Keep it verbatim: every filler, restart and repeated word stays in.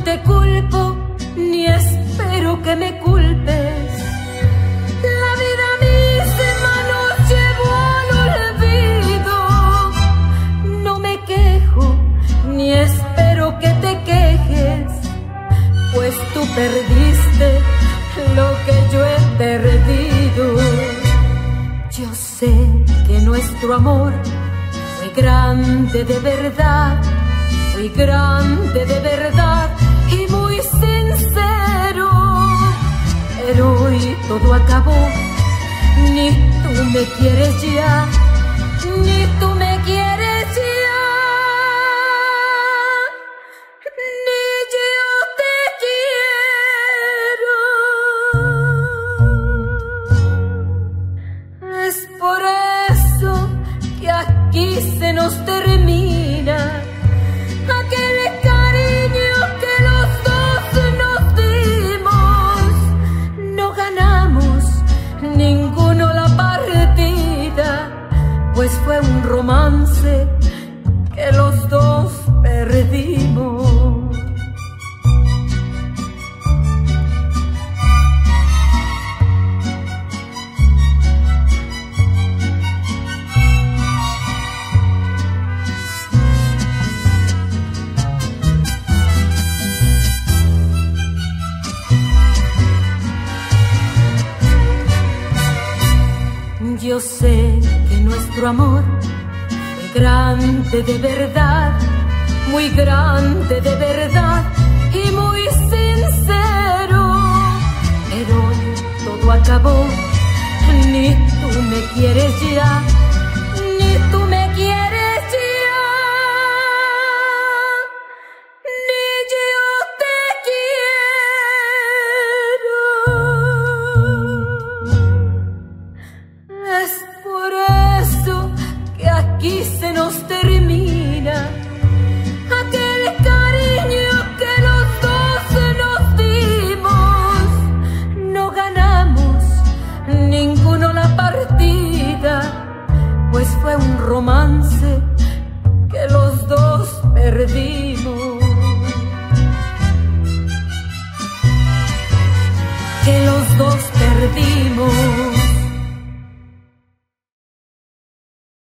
te culpo ni espero que me culpes. La vida misma nos llevó al olvido. No me quejo ni espero que te quejes, pues tú perdiste lo que yo he perdido. Yo sé que nuestro amor fue grande de verdad, fue grande de verdad y muy sincero, pero hoy todo acabó. Ni tú me quieres ya, ni tú me quieres ya. Se nos termina aquel cariño que los dos nos dimos. No ganamos ninguno la partida, pues fue un romance que los dos perdimos. Yo sé que nuestro amor fue grande de verdad, muy grande de verdad y muy sincero, pero hoy todo acabó. Ni tú me quieres ya, ni tú me quieres ya, ni yo te quiero. Es por eso que aquí se nos termina aquel cariño que los dos nos dimos. No ganamos ninguno la partida, pues fue un romance que los dos perdimos. Que los dos perdimos.